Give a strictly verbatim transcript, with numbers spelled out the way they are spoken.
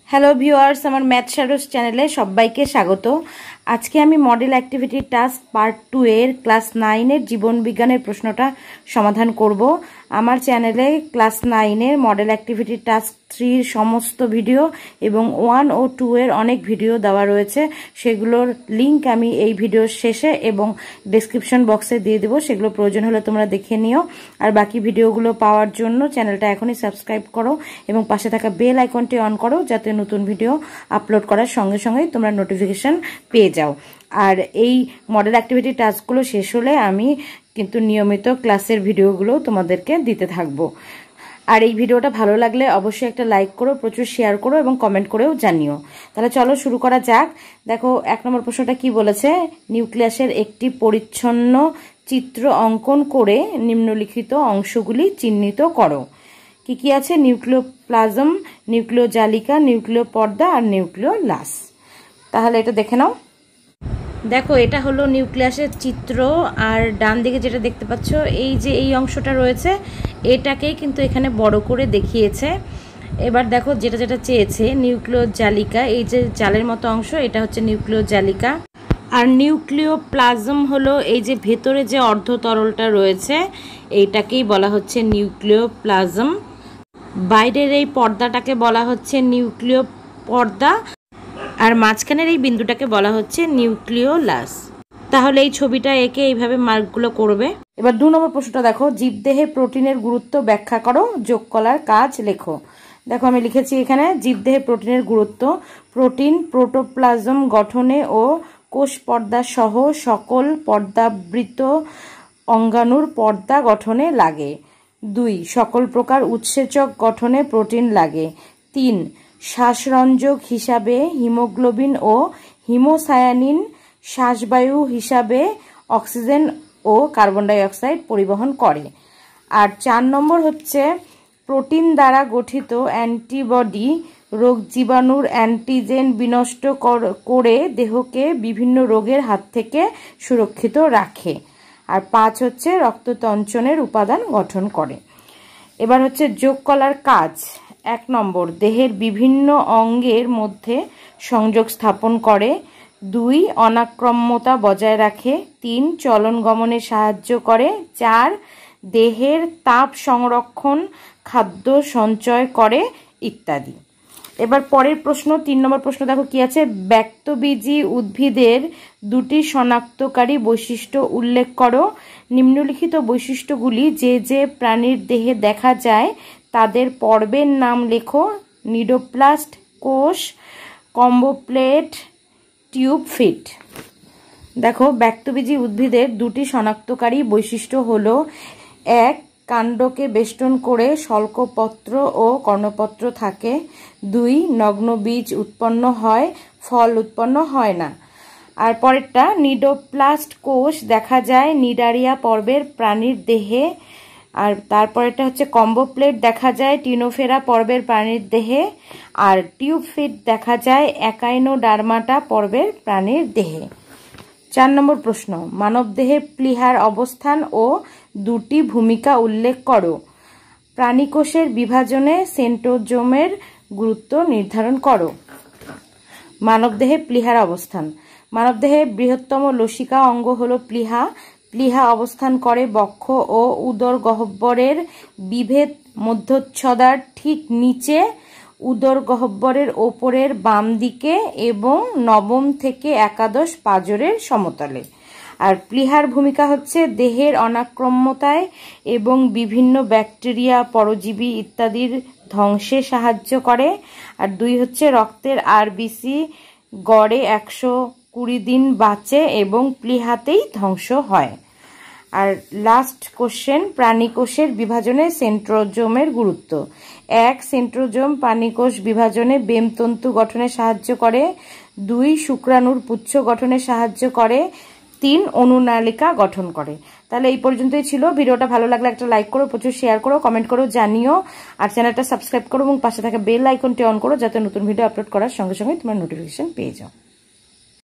Hello viewers, আমার math shadows চ্যানেলে সবাইকে স্বাগত। আজকে আমি model activity task part two এর ক্লাস নাইনের জীবন বিজ্ঞানের প্রশ্নটা সমাধান করব। আমার চ্যানেলে ক্লাস নাইনের মডেল অ্যাক্টিভিটি টাস্ক থ্রির সমস্ত ভিডিও এবং ওয়ান ও টু এর অনেক ভিডিও দেওয়া রয়েছে। সেগুলোর লিঙ্ক আমি এই ভিডিওর শেষে এবং ডেসক্রিপশন বক্সে দিয়ে দেবো, সেগুলো প্রয়োজন হলে তোমরা দেখে নিও। আর বাকি ভিডিওগুলো পাওয়ার জন্য চ্যানেলটা এখনই সাবস্ক্রাইব করো এবং পাশে থাকা বেল আইকনটি অন করো, যাতে নতুন ভিডিও আপলোড করার সঙ্গে সঙ্গেই তোমরা নোটিফিকেশন পেয়ে যাও। আর এই মডেল অ্যাক্টিভিটি টাস্কগুলো শেষ হলে আমি কিন্তু নিয়মিত ক্লাসের ভিডিওগুলো তোমাদেরকে দিতে থাকবো। আর এই ভিডিওটা ভালো লাগলে অবশ্যই একটা লাইক করো, প্রচুর শেয়ার করো এবং কমেন্ট করেও জানিও। তাহলে চলো শুরু করা যাক। দেখো এক নম্বর প্রশ্নটা কি বলেছে, নিউক্লিয়াসের একটি পরিচ্ছন্ন চিত্র অঙ্কন করে নিম্নলিখিত অংশগুলি চিহ্নিত করো। কি কি আছে? নিউক্লিওপ্লাজম, নিউক্লিওজালিকা, নিউক্লিয় পর্দা আর নিউক্লিওলাস। তাহলে এটা দেখে নাও। দেখো এটা হলো নিউক্লিয়াসের চিত্র, আর ডান দিকে যেটা দেখতে পাচ্ছ এই যে এই অংশটা রয়েছে এটাকেই কিন্তু এখানে বড় করে দেখিয়েছে। এবার দেখো যেটা যেটা চেয়েছে, নিউক্লিওজালিকা, এই যে জালের মতো অংশ এটা হচ্ছে নিউক্লিওজালিকা, আর নিউক্লিওপ্লাজম হলো এই যে ভেতরে যে অর্ধ তরলটা রয়েছে এইটাকেই বলা হচ্ছে নিউক্লিওপ্লাজম। বাইরের এই পর্দাটাকে বলা হচ্ছে নিউক্লিয় পর্দা, আর মাঝখানের এই বিন্দুটাকে বলা হচ্ছে নিউক্লিওলাস। তাহলে এই ছবিটা এঁকে এইভাবে মার্কগুলো করবে। এবার দু নম্বর প্রশ্নটা দেখো, জীবদেহে প্রোটিনের গুরুত্ব ব্যাখ্যা করো, যোগ করার কাজ লেখো। দেখো আমি লিখেছি এখানে জীবদেহে প্রোটিনের গুরুত্ব। প্রোটিন প্রোটোপ্লাজম গঠনে ও কোষ পর্দা সহ সকল পর্দাবৃত অঙ্গাণুর পর্দা গঠনে লাগে। দুই, সকল প্রকার উৎসেচক গঠনে প্রোটিন লাগে। তিন, শ্বাসরঞ্জক হিসাবে হিমোগ্লোবিন ও হিমোসায়ানিন, শ্বাসবায়ু হিসাবে অক্সিজেন ও কার্বন ডাই অক্সাইড পরিবহন করে। আর চার নম্বর হচ্ছে, প্রোটিন দ্বারা গঠিত অ্যান্টিবডি রোগ জীবাণুর অ্যান্টিজেন বিনষ্ট করে দেহকে বিভিন্ন রোগের হাত থেকে সুরক্ষিত রাখে। আর পাঁচ হচ্ছে, রক্ততঞ্চনের উপাদান গঠন করে। এবার হচ্ছে যোগ করার কাজ। এক নম্বর, দেহের বিভিন্ন অঙ্গের মধ্যে সংযোগ স্থাপন করে। দুই, অনাক্রম্যতা বজায় রাখে। তিন, চলন গমনে সাহায্য করে। চার, দেহের তাপ সংরক্ষণ, খাদ্য সঞ্চয় করে ইত্যাদি। এবার পরের প্রশ্ন, তিন নম্বর প্রশ্ন দেখো কি আছে, ব্যক্তবীজী উদ্ভিদের দুটি শনাক্তকারী বৈশিষ্ট্য উল্লেখ করো। নিম্নলিখিত বৈশিষ্ট্যগুলি যে যে প্রাণীর দেহে দেখা যায় তাদের পর্বের নাম লেখো। নিডোপ্লাস্ট কোষ, কম্বোপ্লেট, টিউবফিট। দেখো ব্যক্তবীজী উদ্ভিদের দুটি শনাক্তকারী বৈশিষ্ট্য হলো, এক, কাণ্ডকে বেষ্টন করে শল্কপত্র ও কর্ণপত্র থাকে। দুই, নগ্ন বীজ উৎপন্ন হয়, ফল উৎপন্ন হয় না। আর পরেরটা, নিডোপ্লাস্ট কোষ দেখা যায় নিডারিয়া পর্বের প্রাণীর দেহে। আর তারপরেরটা হচ্ছে, কম্বোপ্লেট দেখা যায় টিনোফেরা পর্বের প্রাণীর দেহে। আর টিউবফিট দেখা যায় একাইনোডার্মাটা পর্বের প্রাণীর দেহে। চার নম্বর প্রশ্ন, মানবদেহে প্লীহার অবস্থান ও দুটি ভূমিকা উল্লেখ করো। প্রাণীকোষের বিভাজনে সেন্ট্রোজোমের গুরুত্ব নির্ধারণ করো। মানবদেহে প্লীহার অবস্থান। মানবদেহে বৃহত্তম লসিকা অঙ্গ হল প্লীহা। প্লীহা অবস্থান করে বক্ষ ও উদর গহ্বরের বিভেদ মধ্যচ্ছদার ঠিক নিচে, উদর গহ্বরের ওপরের বাম দিকে এবং নবম থেকে একাদশ পাঁজরের সমতলে। আর প্লীহার ভূমিকা হচ্ছে দেহের অনাক্রম্যতায় এবং বিভিন্ন ব্যাকটেরিয়া, পরজীবী ইত্যাদির ধ্বংসে সাহায্য করে। আর দুই হচ্ছে, রক্তের আরবিসি গড়ে একশো কুড়ি দিন বাঁচে এবং প্লীহাতেই ধ্বংস হয়। আর লাস্ট কোশ্চেন, প্রাণীকোষের বিভাজনে সেন্ট্রোজোমের গুরুত্ব। এক, সেন্ট্রোজোম প্রাণীকোষ বিভাজনে বেমতন্তু গঠনে সাহায্য করে। দুই, শুক্রাণুর পুচ্ছ গঠনে সাহায্য করে। তিন, অনুনালিকা গঠন করে। তাহলে এই পর্যন্তই ছিল। ভিডিওটা ভালো লাগলে একটা লাইক করো, প্রচুর শেয়ার করো, কমেন্ট করো, জানিও। আর চ্যানেলটা সাবস্ক্রাইব করো এবং পাশে থাকা বেল আইকনটি অন করো, যাতে নতুন ভিডিও আপলোড করার সঙ্গে সঙ্গে তোমার নোটিফিকেশন পেয়ে যাও।